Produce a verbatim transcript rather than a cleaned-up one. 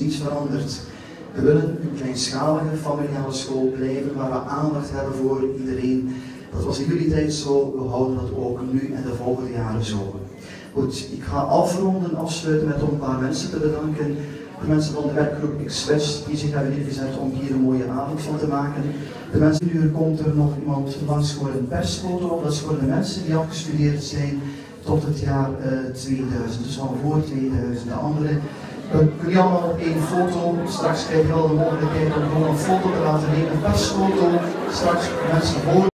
niets veranderd. We willen een kleinschalige familiale school blijven waar we aandacht hebben voor iedereen. Dat was in jullie tijd zo, we houden dat ook nu en de volgende jaren zo. Goed, ik ga afronden, afsluiten met om een paar mensen te bedanken. De mensen van de werkgroep X-West die zich hebben ingezet om hier een mooie avond van te maken. De mensen, nu komt er nog iemand langs voor een persfoto. Dat is voor de mensen die afgestudeerd zijn tot het jaar uh, tweeduizend, dus van voor tweeduizend. De anderen kunnen jullie allemaal op één foto. Straks krijg je wel de mogelijkheid om gewoon een foto te laten nemen, een persfoto. Straks mensen voor.